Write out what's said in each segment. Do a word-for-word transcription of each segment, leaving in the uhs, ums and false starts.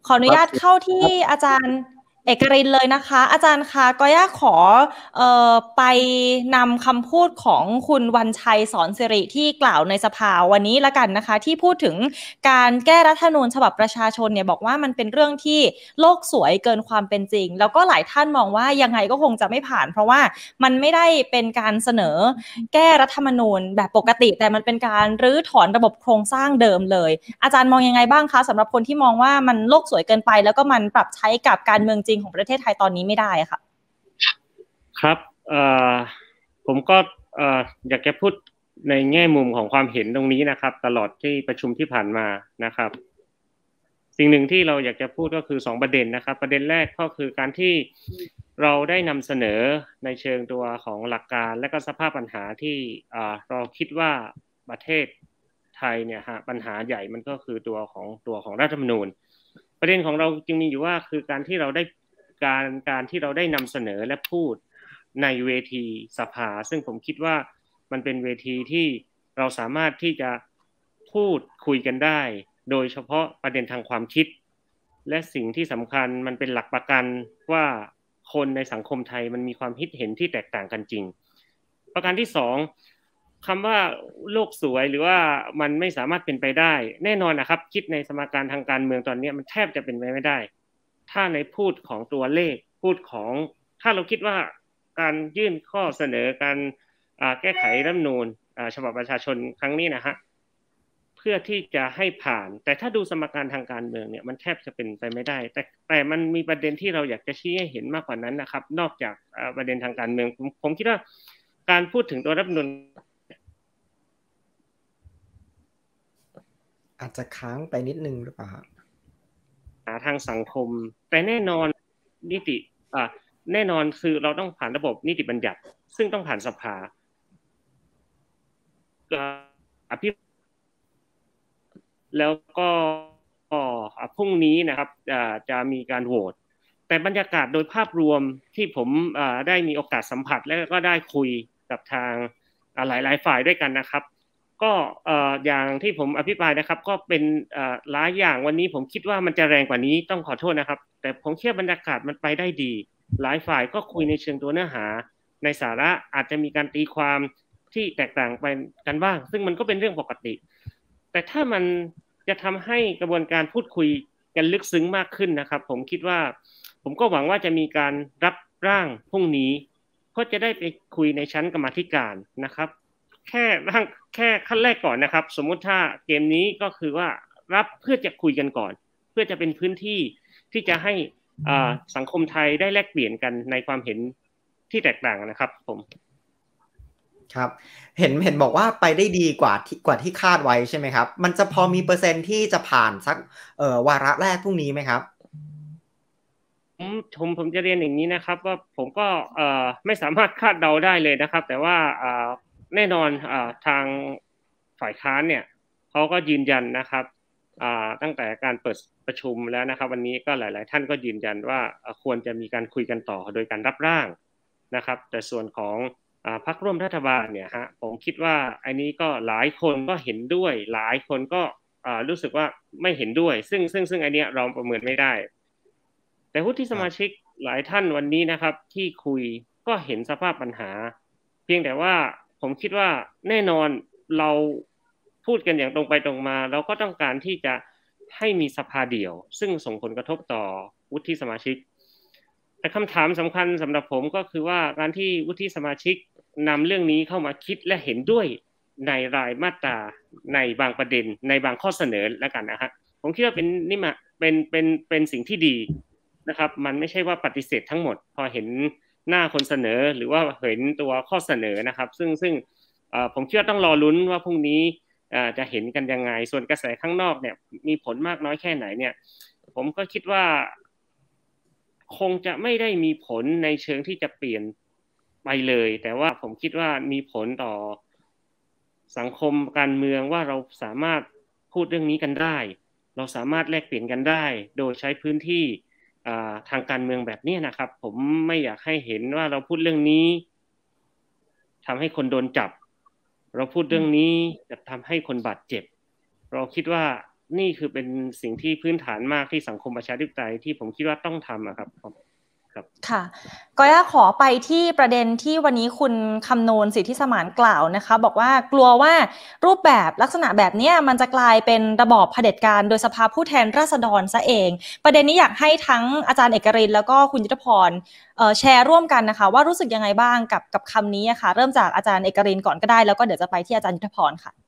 ขออนุญาตเข้าที่อาจารย์เอกรินเลยนะคะอาจารย์คะก็อยากขอเอ่อไปนำคำพูดของคุณวันชัยสอนสิริที่กล่าวในสภาวันนี้ละกันนะคะที่พูดถึงการแก้รัฐธรรมนูญฉบับประชาชนเนี่ยบอกว่ามันเป็นเรื่องที่โลกสวยเกินความเป็นจริงแล้วก็หลายท่านมองว่ายังไงก็คงจะไม่ผ่านเพราะว่ามันไม่ได้เป็นการเสนอแก้รัฐธรรมนูญแบบปกติแต่มันเป็นการรื้อถอนระบบโครงสร้างเดิมเลยอาจารย์มองยังไงบ้างคะสำหรับคนที่มองว่ามันโลกสวยเกินไปแล้วก็มันปรับใช้กับการเมืองจริงของประเทศไทยตอนนี้ไม่ได้ค่ะครับเอ่อผมก็เอ่ออยากจะพูดในแง่มุมของความเห็นตรงนี้นะครับตลอดที่ประชุมที่ผ่านมานะครับสิ่งหนึ่งที่เราอยากจะพูดก็คือสองประเด็นนะครับประเด็นแรกก็คือการที่เราได้นำเสนอในเชิงตัวของหลักการและก็สภาพปัญหาที่อ่าเราคิดว่าประเทศไทยเนี่ยฮะปัญหาใหญ่มันก็คือตัวของตัวของรัฐธรรมนูญประเด็นของเราจึงมีอยู่ว่าคือการที่เราได้การการที่เราได้นำเสนอและพูดในเวทีสภาซึ่งผมคิดว่ามันเป็นเวทีที่เราสามารถที่จะพูดคุยกันได้โดยเฉพาะประเด็นทางความคิดและสิ่งที่สำคัญมันเป็นหลักประกันว่าคนในสังคมไทยมันมีความคิดเห็นที่แตกต่างกันจริงประการที่สองคำว่าโลกสวยหรือว่ามันไม่สามารถเป็นไปได้แน่นอนนะครับคิดในสมการทางการเมืองตอนนี้มันแทบจะเป็นไปไม่ได้ถ้าในพูดของตัวเลขพูดของถ้าเราคิดว่าการยื่นข้อเสนอการแก้ไขรัฐธรรมนูญฉบับประชาชนครั้งนี้นะฮะเพื่อที่จะให้ผ่านแต่ถ้าดูสมการทางการเมืองเนี่ยมันแทบจะเป็นไปไม่ได้แต่แต่มันมีประเด็นที่เราอยากจะชี้ให้เห็นมากกว่านั้นนะครับนอกจากประเด็นทางการเมืองผมผมคิดว่าการพูดถึงตัวรัฐธรรมนูญอาจจะค้างไปนิดนึงหรือเปล่าหาทางสังคมแต่แน่นอนนิติอ่าแน่นอนคือเราต้องผ่านระบบนิติบัญญัติซึ่งต้องผ่านสภาอภิแล้วก็พรุ่งนี้นะครับจะมีการโหวตแต่บรรยากาศโดยภาพรวมที่ผมได้มีโอกาสสัมผัสและก็ได้คุยกับทางหลายๆฝ่ายด้วยกันนะครับก็อย่างที่ผมอภิปรายนะครับก็เป็นหลายอย่างวันนี้ผมคิดว่ามันจะแรงกว่านี้ต้องขอโทษนะครับแต่ผมเชื่อบรรยากาศมันไปได้ดีหลายฝ่ายก็คุยในเชิงตัวเนื้อหาในสาระอาจจะมีการตีความที่แตกต่างไปกันบ้างซึ่งมันก็เป็นเรื่องปกติแต่ถ้ามันจะทำให้กระบวนการพูดคุยกันลึกซึ้งมากขึ้นนะครับผมคิดว่าผมก็หวังว่าจะมีการรับร่างพรุ่งนี้ก็จะได้ไปคุยในชั้นกรรมาธิการนะครับแค่ร่างแค่ขั้นแรกก่อนนะครับสมมุติถ้าเกมนี้ก็คือว่ารับเพื่อจะคุยกันก่อนเพื่อจะเป็นพื้นที่ที่จะให้สังคมไทยได้แลกเปลี่ยนกันในความเห็นที่แตกต่างนะครับผมครับเห็นเห็นบอกว่าไปได้ดีกว่าที่กว่าที่คาดไว้ใช่ไหมครับมันจะพอมีเปอร์เซ็นต์ที่จะผ่านสักเอ่อวาระแรกพรุ่งนี้ไหมครับผมผมผมจะเรียนอย่างนี้นะครับว่าผมก็เอ่อไม่สามารถคาดเดาได้เลยนะครับแต่ว่าเอ่อแน่นอนเอ่อทางฝ่ายค้านเนี่ยเขาก็ยืนยันนะครับอ่าตั้งแต่การเปิดประชุมแล้วนะครับวันนี้ก็หลายๆท่านก็ยืนยันว่าควรจะมีการคุยกันต่อโดยการรับร่างนะครับแต่ส่วนของพรรคร่วมรัฐบาลเนี่ยฮะผมคิดว่าอันนี้ก็หลายคนก็เห็นด้วยหลายคนก็รู้สึกว่าไม่เห็นด้วยซึ่งซึ่งซึ่งอันนี้เราประเมินไม่ได้แต่วุฒิสมาชิกหลายท่านวันนี้นะครับที่คุยก็เห็นสภาพปัญหาเพียงแต่ว่าผมคิดว่าแน่นอนเราพูดกันอย่างตรงไปตรงมาเราก็ต้องการที่จะให้มีสภาเดี่ยวซึ่งส่งผลกระทบต่อวุฒิสมาชิกแต่คำถามสำคัญสำหรับผมก็คือว่าการที่วุฒิสมาชิกนำเรื่องนี้เข้ามาคิดและเห็นด้วยในรายมาตราในบางประเด็นในบางข้อเสนอแล้วกันนะฮะผมคิดว่าเป็นนี่มาเป็นเป็นเป็นสิ่งที่ดีนะครับมันไม่ใช่ว่าปฏิเสธทั้งหมดพอเห็นหน้าคนเสนอหรือว่าเห็นตัวข้อเสนอนะครับซึ่งซึ่งผมเชื่อต้องรอลุ้นว่าพรุ่งนี้จะเห็นกันยังไงส่วนกระแสข้างนอกเนี่ยมีผลมากน้อยแค่ไหนเนี่ยผมก็คิดว่าคงจะไม่ได้มีผลในเชิงที่จะเปลี่ยนไปเลยแต่ว่าผมคิดว่ามีผลต่อสังคมการเมืองว่าเราสามารถพูดเรื่องนี้กันได้เราสามารถแลกเปลี่ยนกันได้โดยใช้พื้นที่ทางการเมืองแบบนี้นะครับผมไม่อยากให้เห็นว่าเราพูดเรื่องนี้ทำให้คนโดนจับเราพูดเรื่องนี้จะทำให้คนบาดเจ็บเราคิดว่านี่คือเป็นสิ่งที่พื้นฐานมากที่สังคมประชาธิปไตยที่ผมคิดว่าต้องทำอะครับค่ะก็อยากขอไปที่ประเด็นที่วันนี้คุณคำนูนสิทธิสมานกล่าวนะคะบอกว่ากลัวว่ารูปแบบลักษณะแบบนี้มันจะกลายเป็นระบอบเผด็จการโดยสภาผู้แทนราษฎรซะเองประเด็นนี้อยากให้ทั้งอาจารย์เอกรินทร์แล้วก็คุณยุทธพรเอ่อแชร์ร่วมกันนะคะว่ารู้สึกยังไงบ้างกับกับคำนี้อะค่ะเริ่มจากอาจารย์เอกรินทร์ก่อนก็ได้แล้วก็เดี๋ยวจะไปที่อาจารย์ยุทธพรค่ะ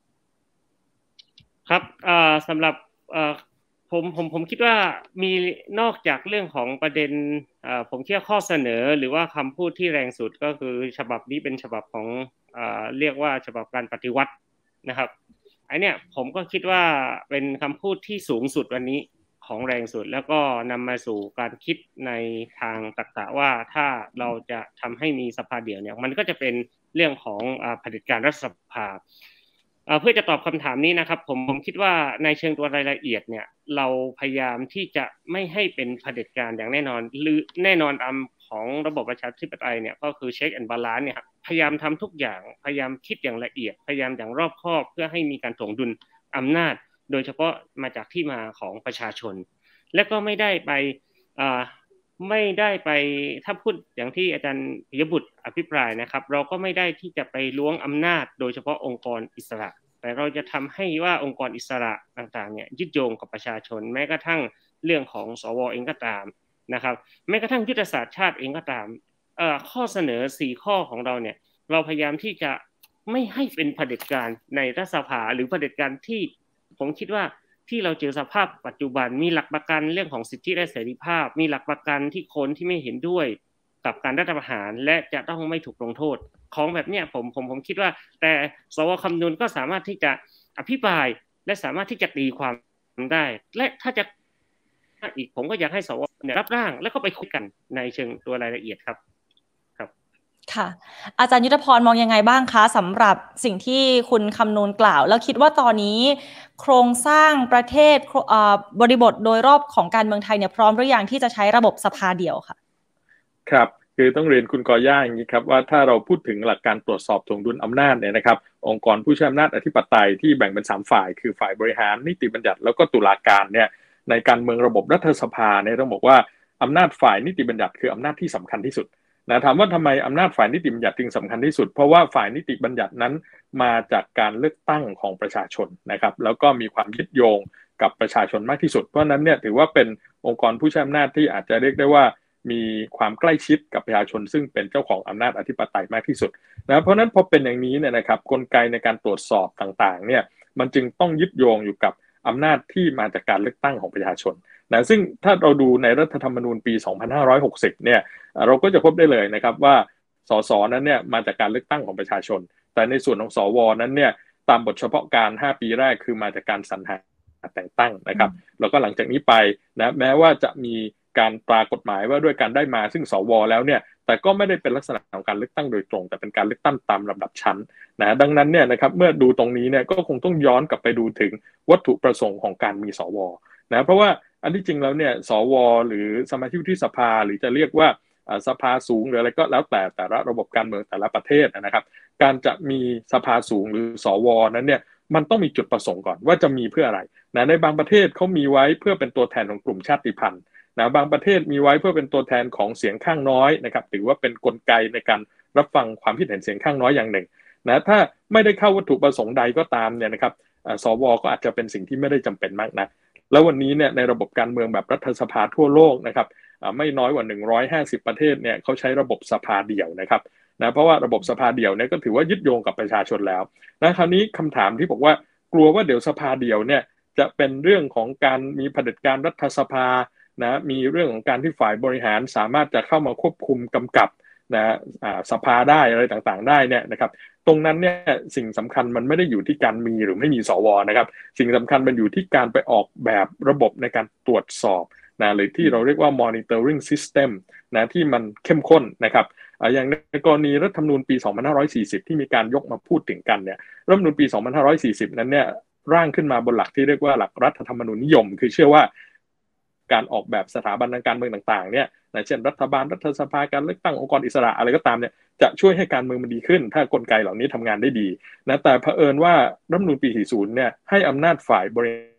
ครับเอ่อสำหรับเอ่อผมผมผมคิดว่ามีนอกจากเรื่องของประเด็นเอ่อผมคิดว่าข้อเสนอหรือว่าคำพูดที่แรงสุดก็คือฉบับนี้เป็นฉบับของเอ่อเรียกว่าฉบับการปฏิวัตินะครับไอเนี้ยผมก็คิดว่าเป็นคำพูดที่สูงสุดวันนี้ของแรงสุดแล้วก็นำมาสู่การคิดในทางตรรกะว่าถ้าเราจะทำให้มีสภาเดี่ยวเนี่ยมันก็จะเป็นเรื่องของอ่าเผด็จการรัฐสภาเพื่อจะตอบคำถามนี้นะครับผมผมคิดว่าในเชิงตัวรายละเอียดเนี่ยเราพยายามที่จะไม่ให้เป็นเผด็จการอย่างแน่นอนหรือแน่นอนอันของระบบประชาธิปไตยเนี่ยก็คือเช็คแอนด์บาลานซ์เนี่ยครับพยายามทำทุกอย่างพยายามคิดอย่างละเอียดพยายามอย่างรอบคอบเพื่อให้มีการถ่วงดุลอำนาจโดยเฉพาะมาจากที่มาของประชาชนและก็ไม่ได้ไปอ่าไม่ได้ไปถ้าพูดอย่างที่อาจารย์ปิยบุตรอภิปรายนะครับเราก็ไม่ได้ที่จะไปล้วงอำนาจโดยเฉพาะองค์กรอิสระแต่เราจะทำให้ว่าองค์กรอิสระต่างๆเนี่ยยึดโยงกับประชาชนแม้กระทั่งเรื่องของสวเองก็ตามนะครับแม้กระทั่งยุทธศาสตร์ชาติเองก็ตามเอ่อข้อเสนอสี่ข้อของเราเนี่ยเราพยายามที่จะไม่ให้เป็นเผด็จการในรัฐสภาหรือเผด็จการที่ผมคิดว่าที่เราเจอสภาพปัจจุบันมีหลักประกันเรื่องของสิทธิและเสรีภาพมีหลักประกันที่คนที่ไม่เห็นด้วยกับการรัฐประหารและจะต้องไม่ถูกลงโทษของแบบเนี้ยผมผมผมคิดว่าแต่สวคำนวณก็สามารถที่จะอภิปรายและสามารถที่จะตีความได้และถ้าจะอีกผมก็อยากให้สวรับร่างแล้วก็ไปคุยกันในเชิงตัวรายละเอียดครับครับค่ะอาจารย์ยุทธพรมองยังไงบ้างคะสำหรับสิ่งที่คุณคำนูนกล่าวแล้วคิดว่าตอนนี้โครงสร้างประเทศบริบทโดยรอบของการเมืองไทยเนี่ยพร้อมหรือยังที่จะใช้ระบบสภาเดี่ยวค่ะครับคือต้องเรียนคุณกอย่าอย่างนี้ครับว่าถ้าเราพูดถึงหลักการตรวจสอบถ่วงดุลอำนาจเนี่ยนะครับองค์กรผู้ใช้อำนาจอธิปไตยที่แบ่งเป็นสามฝ่ายคือฝ่ายบริหารนิติบัญญัติแล้วก็ตุลาการเนี่ยในการเมืองระบบรัฐสภาเนี่ยต้องบอกว่าอำนาจฝ่ายนิติบัญญัติคืออำนาจที่สำคัญที่สุดนะถามว่าทำไมอำนาจฝ่ายนิติบัญญัติจึงสำคัญที่สุดเพราะว่าฝ่ายนิติบัญญัตินั้นมาจากการเลือกตั้งของประชาชนนะครับแล้วก็มีความยึดโยงกับประชาชนมากที่สุดเพราะนั้นเนี่ยถือว่าเป็นองค์กรผู้ใช้อำนาจที่อาจจะเรียกได้ว่ามีความใกล้ชิดกับประชาชนซึ่งเป็นเจ้าของอำนาจอธิปไตยมากที่สุดนะเพราะนั้นพอเป็นอย่างนี้เนี่ยนะครับกลไกในการตรวจสอบต่างๆเนี่ยมันจึงต้องยึดโยงอยู่กับอำนาจที่มาจากการเลือกตั้งของประชาชนนะซึ่งถ้าเราดูในรัฐธรรมนูญปีสองพันห้าร้อยหกสิบเนี่ยเราก็จะพบได้เลยนะครับว่าสสนั้นเนี่ยมาจากการเลือกตั้งของประชาชนแต่ในส่วนของสวนั้นเนี่ยตามบทเฉพาะการห้าปีแรกคือมาจากการสรรหาแต่งตั้งนะครับแล้วก็หลังจากนี้ไปนะแม้ว่าจะมีการตรากฎหมายว่าด้วยการได้มาซึ่งสวแล้วเนี่ยแต่ก็ไม่ได้เป็นลักษณะของการเลือกตั้งโดยตรงแต่เป็นการเลือกตั้งตามลำดับชั้นนะดังนั้นเนี่ยนะครับเมื่อดูตรงนี้เนี่ยก็คงต้องย้อนกลับไปดูถึงวัตถุประสงค์ของการมีสวนะเพราะว่าอันที่จริงแล้วเนี่ยสวหรือสมาชิกวุฒิสภาหรือจะเรียกว่าสภาสูงหรืออะไรก็แล้วแต่แต่ละระบบการเมืองแต่ละประเทศนะครับการจะมีสภาสูงหรือสวนั้นเนี่ยมันต้องมีจุดประสงค์ก่อนว่าจะมีเพื่ออะไรนะในบางประเทศเขามีไว้เพื่อเป็นตัวแทนของกลุ่มชาติพันธุ์นะบางประเทศมีไว้เพื่อเป็นตัวแทนของเสียงข้างน้อยนะครับถือว่าเป็นกลไกในการรับฟังความคิดเห็นเสียงข้างน้อยอย่างหนึ่งนะถ้าไม่ได้เข้าวัตถุประสงค์ใดก็ตามเนี่ยนะครับสวก็อาจจะเป็นสิ่งที่ไม่ได้จำเป็นมากนะแล้ววันนี้เนี่ยในระบบการเมืองแบบรัฐสภาทั่วโลกนะครับไม่น้อยกว่าหนึ่งร้อยห้าสิบประเทศเนี่ยเขาใช้ระบบสภาเดี่ยวนะครับนะเพราะว่าระบบสภาเดี่ยวเนี่ยก็ถือว่ายึดโยงกับประชาชนแล้วนะคราวนี้คำถามที่บอกว่ากลัวว่าเดี๋ยวสภาเดี่ยวเนี่ยจะเป็นเรื่องของการมีเผด็จการรัฐสภานะมีเรื่องของการที่ฝ่ายบริหารสามารถจะเข้ามาควบคุมกำกับนะสภาได้อะไรต่างๆได้เนี่ยนะครับตรงนั้นเนี่ยสิ่งสำคัญมันไม่ได้อยู่ที่การมีหรือไม่มีสวนะครับสิ่งสำคัญมันอยู่ที่การไปออกแบบระบบในการตรวจสอบนะหรือที่เราเรียกว่า monitoring system นะที่มันเข้มข้นนะครับอย่างในกรณีรัฐธรรมนูญปีสองพันห้าร้อยสี่สิบที่มีการยกมาพูดถึงกันเนี่ยรัฐธรรมนูญปีสองพันห้าร้อยสี่สิบนั้นเนี่ยร่างขึ้นมาบนหลักที่เรียกว่าหลักรัฐธรรมนูญนิยมคือเชื่อว่าการออกแบบสถาบันทางการเมืองต่างๆเนี่ยนะเช่นรัฐบาลรัฐสภาการเลือกตั้งองค์กรอิสระอะไรก็ตามเนี่ยจะช่วยให้การเมืองมันดีขึ้นถ้ากลไกเหล่านี้ทำงานได้ดีนะแต่เผอิญว่ารัฐธรรมนูญปีสี่สิบเนี่ยให้อำนาจฝ่ายบริ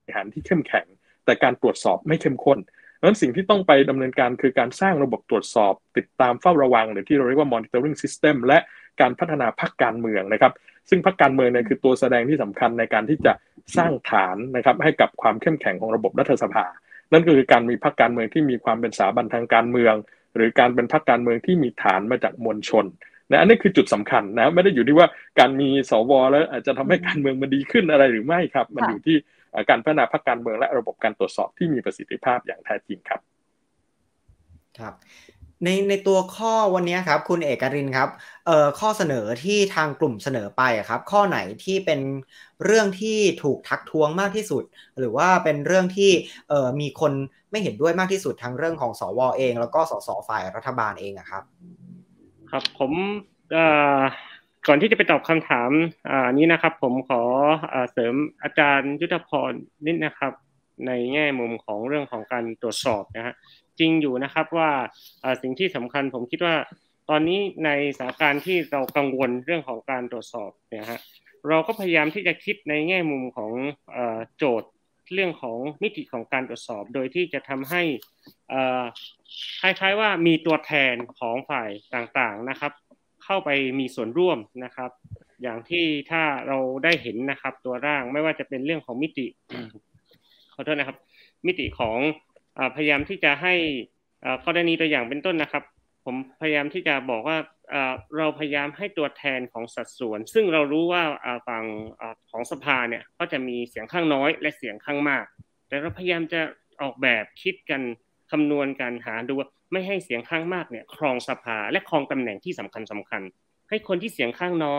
หารที่เข้มแข็งแต่การตรวจสอบไม่เข้มข้นเพราะฉะนั้นสิ่งที่ต้องไปดำเนินการคือการสร้างระบบตรวจสอบติดตามเฝ้าระวังหรือที่เราเรียกว่า monitoring system และการพัฒนาพรรคการเมืองนะครับซึ่งพรรคการเมืองเนี่ยคือตัวแสดงที่สำคัญในการที่จะสร้างฐานนะครับให้กับความเข้มแข็งของระบบรัฐสภานั่นก็คือการมีพรรคการเมืองที่มีความเป็นสถาบันทางการเมืองหรือการเป็นพรรคการเมืองที่มีฐานมาจากมวลชนนะอันนี้คือจุดสำคัญนะไม่ได้อยู่ที่ว่าการมีสวแล้วอาจจะทำให้การเมืองมันดีขึ้นอะไรหรือไม่ครับมันอยู่ที่การพัฒนาพรรคการเมืองและระบบการตรวจสอบที่มีประสิทธิภาพอย่างแท้จริงครับครับในในตัวข้อวันนี้ครับคุณเอกรินครับเอ่อข้อเสนอที่ทางกลุ่มเสนอไปครับข้อไหนที่เป็นเรื่องที่ถูกทักท้วงมากที่สุดหรือว่าเป็นเรื่องที่เอ่อมีคนไม่เห็นด้วยมากที่สุดทั้งเรื่องของสวเองแล้วก็สสฝ่ายรัฐบาลเองอะครับครับผมเอ่อก่อนที่จะไปตอบคำถามอ่านี้นะครับผมขออ่าเสริมอาจารย์ยุทธพรนิดนะครับในแง่มุมของเรื่องของการตรวจสอบนะฮะจริงอยู่นะครับว่าสิ่งที่สำคัญผมคิดว่าตอนนี้ในสถานการณ์ที่เรากังวลเรื่องของการตรวจสอบเนี่ยฮะเราก็พยายามที่จะคิดในแง่มุมของโจทย์เรื่องของมิติของการตรวจสอบโดยที่จะทำให้คล้ายๆว่ามีตัวแทนของฝ่ายต่างๆนะครับเข้าไปมีส่วนร่วมนะครับอย่างที่ถ้าเราได้เห็นนะครับตัวร่างไม่ว่าจะเป็นเรื่องของมิติขอโทษนะครับมิติของพยายามที่จะให้กรณีตัวอย่างเป็นต้นนะครับผมพยายามที่จะบอกว่าเราพยายามให้ตัวแทนของสัดส่วนซึ่งเรารู้ว่าฝั่งของสภาเนี่ยก็จะมีเสียงข้างน้อยและเสียงข้างมากแต่เราพยายามจะออกแบบคิดกันคำนวณกันหาดูไม่ให้เสียงข้างมากเนี่ยครองสภาและครองตำแหน่งที่สำคัญสำคัญให้คนที่เสียงข้างน้อย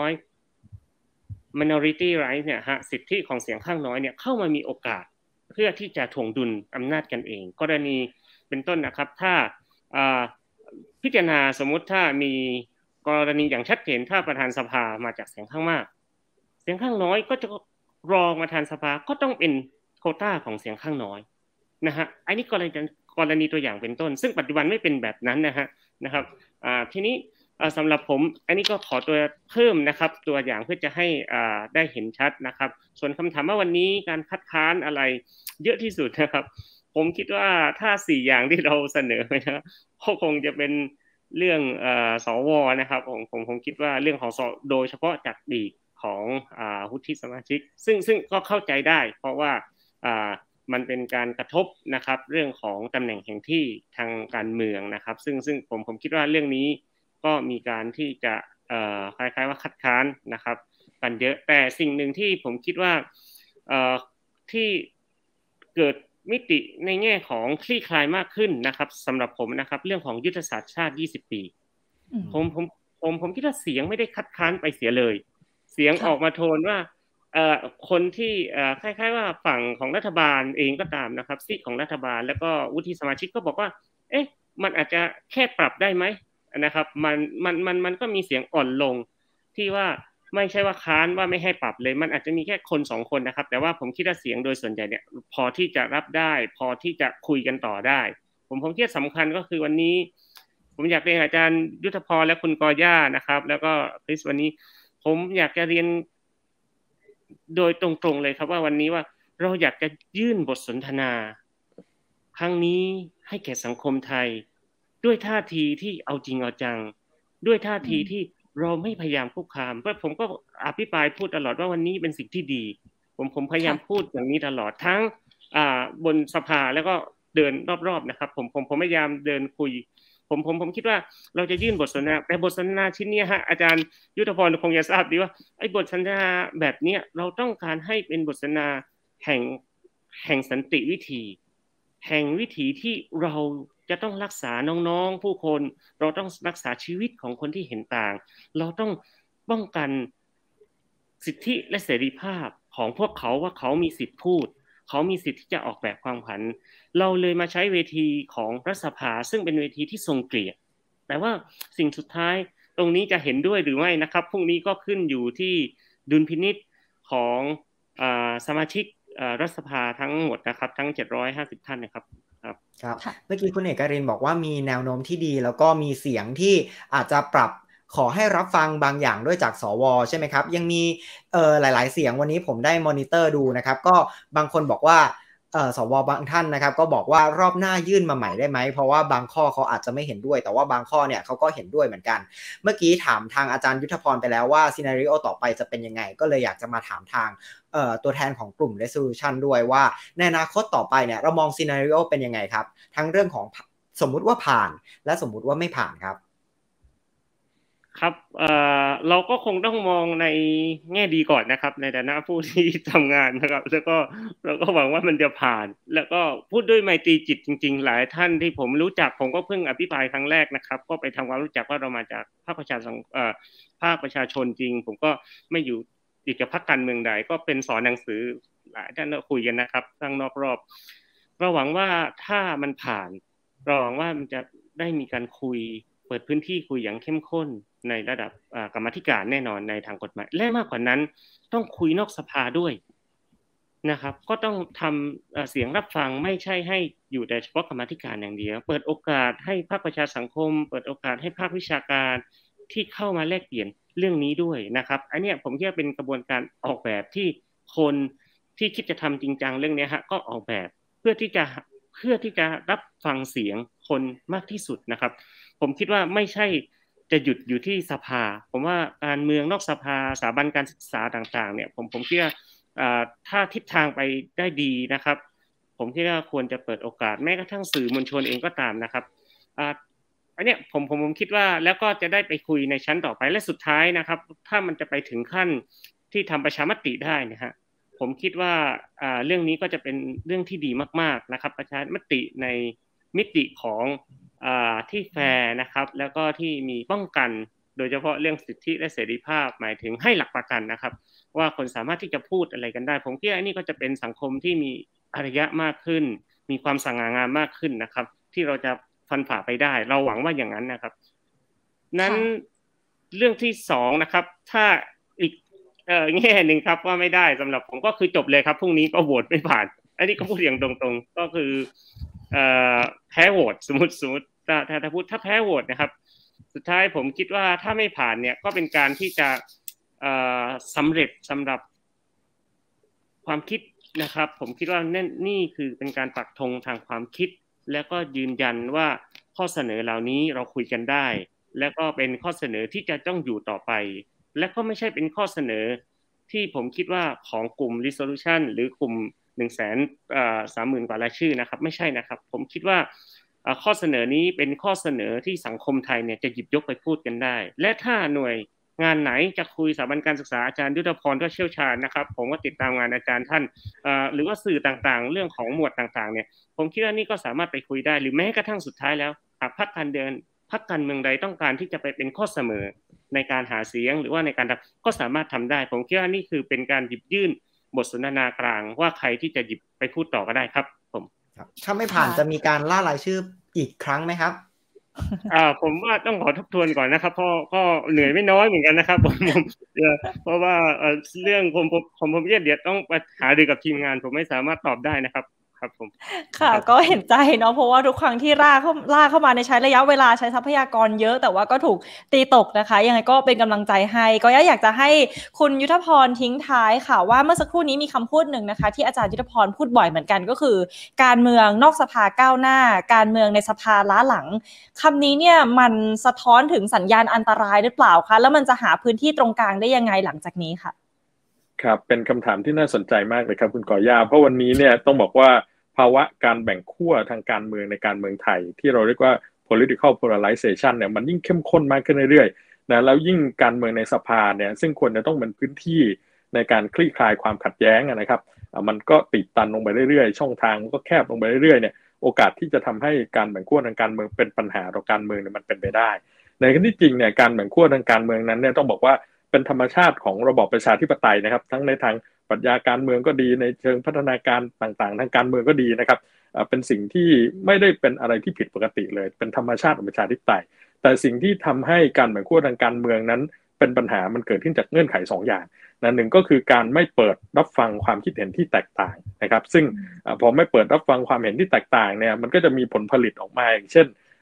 minority right เนี่ยฮะสิทธิของเสียงข้างน้อยเนี่ยเข้ามามีโอกาสเพื่อที่จะถ่วงดุลอำนาจกันเองกรณีเป็นต้นนะครับถ้าพิจารณาสมมุติถ้ามีกรณีอย่างชัดเจนถ้าประธานสภามาจากเสียงข้างมากเสียงข้างน้อยก็จะรองประธานสภาก็ต้องเป็นโควต้าของเสียงข้างน้อยนะฮะอันนี้กรณีกรณีตัวอย่างเป็นต้นซึ่งปัจจุบันไม่เป็นแบบนั้นนะฮะนะครับทีนี้สำหรับผมอันนี้ก็ขอตัวเพิ่มนะครับตัวอย่างเพื่อจะให้ได้เห็นชัดนะครับส่วนคำถามว่าวันนี้การคัดค้านอะไรเยอะที่สุดนะครับผมคิดว่าถ้าสี่อย่างที่เราเสนอไปนะก็คงจะเป็นเรื่องสวนะครับผมผมผมคิดว่าเรื่องของโดยเฉพาะจากปีกของวุฒิสมาชิกซึ่งซึ่งก็เข้าใจได้เพราะว่ามันเป็นการกระทบนะครับเรื่องของตำแหน่งแห่งที่ทางการเมืองนะครับซึ่งซึ่งผมผมคิดว่าเรื่องนี้ก็มีการที่จะเอ่อคล้ายๆว่าคัดค้านนะครับกันเยอะแต่สิ่งหนึ่งที่ผมคิดว่าเอ่อที่เกิดมิติในแง่ของคลี่คลายมากขึ้นนะครับสำหรับผมนะครับเรื่องของยุทธศาสตร์ชาติยี่สิบปีผมผมผมผมคิดว่าเสียงไม่ได้คัดค้านไปเสียเลยเสียงออกมาโทนว่าเอ่อคนที่เอ่อคล้ายๆว่าฝั่งของรัฐบาลเองก็ตามนะครับซีกของรัฐบาลแล้วก็วุฒิสมาชิกก็บอกว่าเอ๊ะมันอาจจะแค่ปรับได้ไหมนะครับมันมันมันมันก็มีเสียงอ่อนลงที่ว่าไม่ใช่ว่าค้านว่าไม่ให้ปรับเลยมันอาจจะมีแค่คนสองคนนะครับแต่ว่าผมคิดว่าเสียงโดยส่วนใหญ่เนี่ยพอที่จะรับได้พอที่จะคุยกันต่อได้ผมผมคิดสำคัญก็คือวันนี้ผมอยากเรียนอาจารย์ยุทธพรและคุณกอย่านะครับแล้วก็คริสวันนี้ผมอยากจะเรียนโดยตรงๆเลยครับว่าวันนี้ว่าเราอยากจะยื่นบทสนทนาครั้งนี้ให้แก่สังคมไทยด้วยท่าทีที่เอาจริงเอาจังด้วยท่าทีที่เราไม่พยายามคุกคามเพราะผมก็อภิปรายพูดตลอดว่าวันนี้เป็นสิ่งที่ดีผมผมพยายามพูดอย่างนี้ตลอดทั้งอ่าบนสภาแล้วก็เดินรอบๆนะครับผมผมผมพยายามเดินคุยผมผมผมคิดว่าเราจะยื่นบทสนทนาแต่บทสนทนาชิ้นนี้ฮะอาจารย์ยุทธพรคงจะทราบดีว่าไอ้บทสนทนาแบบนี้เราต้องการให้เป็นบทสนทนาแห่งแห่งสันติวิธีแห่งวิถีที่เราจะต้องรักษาน้องๆผู้คนเราต้องรักษาชีวิตของคนที่เห็นต่างเราต้องป้องกันสิทธิและเสรีภาพของพวกเขาว่าเขามีสิทธิพูดเขามีสิทธิ์ที่จะออกแบบความผันเราเลยมาใช้เวทีของรัฐสภาซึ่งเป็นเวทีที่ทรงเกียรติแต่ว่าสิ่งสุดท้ายตรงนี้จะเห็นด้วยหรือไม่นะครับพรุ่งนี้ก็ขึ้นอยู่ที่ดุลพินิจของอ่าสมาชิกรัฐสภาทั้งหมดนะครับทั้งเจ็ดร้อยห้าสิบท่านนะครับครับครับเมื่อกี้คุณเอกรินบอกว่ามีแนวโน้มที่ดีแล้วก็มีเสียงที่อาจจะปรับขอให้รับฟังบางอย่างด้วยจากสวใช่ไหมครับยังมีเอ่อหลายๆเสียงวันนี้ผมได้มอนิเตอร์ดูนะครับก็บางคนบอกว่าเอ่อสวบางท่านนะครับก็บอกว่ารอบหน้ายื่นมาใหม่ได้ไหมเพราะว่าบางข้อเขาอาจจะไม่เห็นด้วยแต่ว่าบางข้อเนี่ยเขาก็เห็นด้วยเหมือนกันเมื่อกี้ถามทางอาจารย์ยุทธพรไปแล้วว่าซีนาริโอต่อไปจะเป็นยังไงก็เลยอยากจะมาถามทางเอ่อตัวแทนของกลุ่ม Resolution ด้วยว่าในอนาคตต่อไปเนี่ยเรามองซีนาริโอเป็นยังไงครับทั้งเรื่องของสมมุติว่าผ่านและสมมุติว่าไม่ผ่านครับครับเอ่อเราก็คงต้องมองในแง่ดีก่อนนะครับในฐานะผู้ที่ทำงานนะครับแล้วก็เราก็หวังว่ามันจะผ่านแล้วก็พูดด้วยไมตรีจิตจริงๆหลายท่านที่ผมรู้จักผมก็เพิ่งอภิปรายครั้งแรกนะครับก็ไปทำความรู้จักว่าเรามาจากภาคประชาสังเอ่อภาคประชาชนจริงผมก็ไม่อยู่ติดกับพรรคการเมืองใดก็เป็นสอนหนังสือหลายท่านก็คุยกันนะครับข้างนอกรอบเราหวังว่าถ้ามันผ่านเราหวังว่ามันจะได้มีการคุยเปิดพื้นที่คุยอย่างเข้มข้นในระดับกรรมาธิการแน่นอนในทางกฎหมายและมากกว่านั้นต้องคุยนอกสภาด้วยนะครับก็ต้องทำเสียงรับฟังไม่ใช่ให้อยู่แต่เฉพาะกรรมาธิการอย่างเดียวเปิดโอกาสให้ภาคประชาสังคมเปิดโอกาสให้ภาควิชาการที่เข้ามาแลกเปลี่ยนเรื่องนี้ด้วยนะครับอันนี้ผมคิดว่าเป็นกระบวนการออกแบบที่คนที่คิดจะทำจริงจังเรื่องนี้ฮะก็ออกแบบเพื่อที่จะเพื่อที่จะรับฟังเสียงคนมากที่สุดนะครับผมคิดว่าไม่ใช่จะหยุดอยู่ที่สภาผมว่าการเมืองนอกสภาสถาบันการศึกษาต่างๆเนี่ยผมผมคิดว่าถ้าทิศทางไปได้ดีนะครับผมคิดว่าควรจะเปิดโอกาสแม้กระทั่งสื่อมวลชนเองก็ตามนะครับอันเนี้ยผมผมผมคิดว่าแล้วก็จะได้ไปคุยในชั้นต่อไปและสุดท้ายนะครับถ้ามันจะไปถึงขั้นที่ทำประชามติได้นะฮะผมคิดว่าเรื่องนี้ก็จะเป็นเรื่องที่ดีมากๆนะครับประชามติในมิติของที่แฟร์นะครับแล้วก็ที่มีป้องกันโดยเฉพาะเรื่องสิทธิและเสรีภาพหมายถึงให้หลักประกันนะครับว่าคนสามารถที่จะพูดอะไรกันได้ผมคิดว่านี่ก็จะเป็นสังคมที่มีอารยะมากขึ้นมีความสง่างามมากขึ้นนะครับที่เราจะฟันฝ่าไปได้เราหวังว่าอย่างนั้นนะครับนั้นเรื่องที่สองนะครับถ้าอีกเอ่อแง่หนึ่งครับว่าไม่ได้สำหรับผมก็คือจบเลยครับพรุ่งนี้ก็โหวตไม่ผ่านอันนี้ก็พูดอย่างตรงๆก็คือเอ่อแพ้โหวตสมมติสมมติถ้าถ้าพูดถ้าแพ้โหวตนะครับสุดท้ายผมคิดว่าถ้าไม่ผ่านเนี่ยก็เป็นการที่จะเอ่อสำเร็จสำหรับความคิดนะครับผมคิดว่านี่นี่คือเป็นการปักธงทางความคิดแล้วก็ยืนยันว่าข้อเสนอเหล่านี้เราคุยกันได้และก็เป็นข้อเสนอที่จะต้องอยู่ต่อไปและก็ไม่ใช่เป็นข้อเสนอที่ผมคิดว่าของกลุ่ม Resolution หรือกลุ่ม หนึ่งแสนสามหมื่น กว่ารายชื่อนะครับไม่ใช่นะครับผมคิดว่าข้อเสนอนี้เป็นข้อเสนอที่สังคมไทยเนี่ยจะหยิบยกไปพูดกันได้และถ้าหน่วยงานไหนจะคุยสถาบันการศึกษาอาจารย์ยุทธพรก็เชี่ยวชาญนะครับผมก็ติดตามงานอาจารย์ท่านหรือว่าสื่อต่างๆเรื่องของหมวดต่างๆเนี่ยผมคิดว่านี่ก็สามารถไปคุยได้หรือแม้กระทั่งสุดท้ายแล้วหากพรรคการเดินพรรคการเมืองใดต้องการที่จะไปเป็นข้อเสมอในการหาเสียงหรือว่าในการก็สามารถทำได้ผมคิดว่านี่คือเป็นการหยิบยื่นบทสนทนากลางว่าใครที่จะหยิบไปพูดต่อก็ได้ครับผมถ้าไม่ผ่านจะมีการล่ารายชื่ออีกครั้งไหมครับอ่าผมว่าต้องขอทบทวนก่อนนะครับเพราะก็เหนื่อยไม่น้อยเหมือนกันนะครับผมผมเพราะว่าเรื่องผมผมผมผมเดี๋ยวต้องไปหารือกับทีมงานผมไม่สามารถตอบได้นะครับครับผมค่ะก็เห็นใจเนาะเพราะว่าทุกครั้งที่ล่าเข้าล่าเข้ามาในใช้ระยะเวลาใช้ทรัพยากรเยอะแต่ว่าก็ถูกตีตกนะคะยังไงก็เป็นกำลังใจให้ก็อยากจะให้คุณยุทธพรทิ้งท้ายค่ะว่าเมื่อสักครู่นี้มีคำพูดหนึ่งนะคะที่อาจารย์ยุทธพรพูดบ่อยเหมือนกันก็คือการเมืองนอกสภาก้าวหน้าการเมืองในสภาล้าหลังคำนี้เนี่ยมันสะท้อนถึงสัญญาณอันตรายหรือเปล่าคะแล้วมันจะหาพื้นที่ตรงกลางได้ยังไงหลังจากนี้ค่ะครับเป็นคำถามที่น่าสนใจมากเลยครับคุณกอย่าเพราะวันนี้เนี่ยต้องบอกว่าภาวะการแบ่งขั้วทางการเมืองในการเมืองไทยที่เราเรียกว่า political polarization เนี่ยมันยิ่งเข้มข้นมากขึ้นเรื่อยๆนะแล้วยิ่งการเมืองในสภาเนี่ยซึ่งควรจะต้องเป็นพื้นที่ในการคลี่คลายความขัดแย้งนะครับมันก็ติดตันลงไปเรื่อยๆช่องทางมันก็แคบลงไปเรื่อยๆเนี่ยโอกาสที่จะทำให้การแบ่งขั้วทางการเมืองเป็นปัญหาต่อการเมืองเนี่ยมันเป็นไปได้ในขณะที่จริงเนี่ยการแบ่งขั้วทางการเมืองนั้นเนี่ยต้องบอกว่าเป็นธรรมชาติของระบอบประชาธิปไตยนะครับทั้งในทางปรัชญาการเมืองก็ดีในเชิงพัฒนาการต่างๆทางการเมืองก็ดีนะครับเป็นสิ่งที่ไม่ได้เป็นอะไรที่ผิดปกติเลยเป็นธรรมชาติของประชาธิปไตยแต่สิ่งที่ทำให้การแบ่งขั้วทางการเมืองนั้นเป็นปัญหามันเกิดขึ้นจากเงื่อนไขสองอย่างนะหนึ่งก็คือการไม่เปิดรับฟังความคิดเห็นที่แตกต่างนะครับซึ่งพอไม่เปิดรับฟังความเห็นที่แตกต่างเนี่ยมันก็จะมีผลผลิตออกมาอย่างเช่น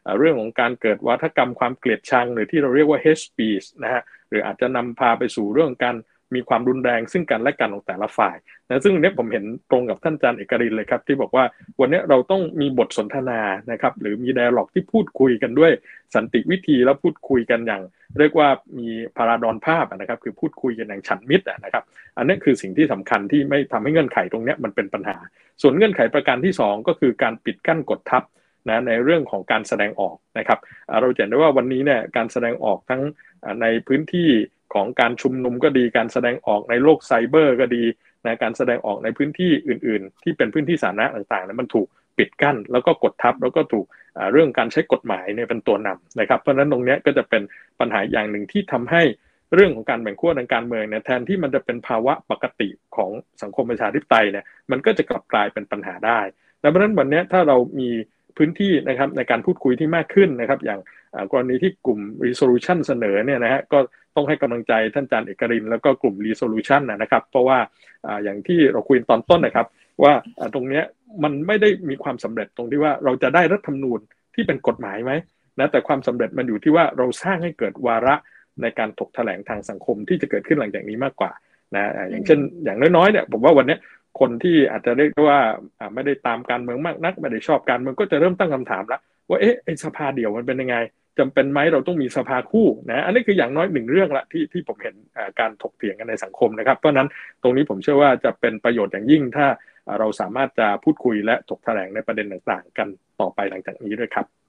เรื่องของการเกิดวาทกรรมความเกลียดชังหรือที่เราเรียกว่า hate speech นะฮะหรืออาจจะนำพาไปสู่เรื่องการมีความรุนแรงซึ่งกันและกันของแต่ละฝ่ายนะซึ่งเนี้ยผมเห็นตรงกับท่านอาจารย์เอกรินเลยครับที่บอกว่าวันนี้เราต้องมีบทสนทนานะครับหรือมีไดอะล็อกที่พูดคุยกันด้วยสันติวิธีแล้วพูดคุยกันอย่างเรียกว่ามีพาราดอนภาพนะครับคือพูดคุยกันอย่างฉันมิตรนะครับอันนี้คือสิ่งที่สำคัญที่ไม่ทำให้เงื่อนไขตรงนี้มันเป็นปัญหาส่วนเงื่อนไขประการที่สองก็คือการปิดกั้นกดทับนะในเรื่องของการแสดงออกนะครับเราเห็นได้ว่าวันนี้เนี่ยการแสดงออกทั้งในพื้นที่ของการชุมนุมก็ดีการแสดงออกในโลกไซเบอร์ก็ดีนะการแสดงออกในพื้นที่อื่นๆที่เป็นพื้นที่สาธารณะต่างๆมันถูกปิดกั้นแล้วก็กดทับแล้วก็ถูกเรื่องการใช้กฎหมายเนี่ยเป็นตัวนำนะครับเพราะฉะนั้นตรงนี้ก็จะเป็นปัญหาอย่างหนึ่งที่ทำให้เรื่องของการแบ่งขั้วทางการเมืองเนี่ยแทนที่มันจะเป็นภาวะปกติของสังคมประชาธิปไตยเนี่ยมันก็จะกลับกลายเป็นปัญหาได้ดังนั้นวันนี้ถ้าเรามีพื้นที่นะครับในการพูดคุยที่มากขึ้นนะครับอย่างกรณีที่กลุ่ม resolution เสนอเนี่ยนะฮะก็ต้องให้กำลังใจท่านอาจารย์เอกรินแล้วก็กลุ่ม resolution นะครับเพราะว่าอย่างที่เราคุยตอนต้นนะครับว่าตรงนี้มันไม่ได้มีความสำเร็จตรงที่ว่าเราจะได้รัฐธรรมนูญที่เป็นกฎหมายไหมนะแต่ความสำเร็จมันอยู่ที่ว่าเราสร้างให้เกิดวาระในการถกแถลงทางสังคมที่จะเกิดขึ้นหลังจากนี้มากกว่านะอย่างเช่นอย่างน้อยๆเนี่ยผมว่าวันนี้คนที่อาจจะเรียกว่าไม่ได้ตามการเมืองมากนักไม่ได้ชอบการเมืองก็จะเริ่มตั้งคำถามแล้วว่าเอ๊ะไอ้สภาเดี่ยวมันเป็นยังไงจำเป็นไหมเราต้องมีสภาคู่นะอันนี้คืออย่างน้อยหนึ่งเรื่องละที่ที่ผมเห็นการถกเถียงกันในสังคมนะครับเพราะนั้นตรงนี้ผมเชื่อว่าจะเป็นประโยชน์อย่างยิ่งถ้าเราสามารถจะพูดคุยและถกแถลงในประเด็นต่างๆกันต่อไปหลังจากนี้ด้วยครับ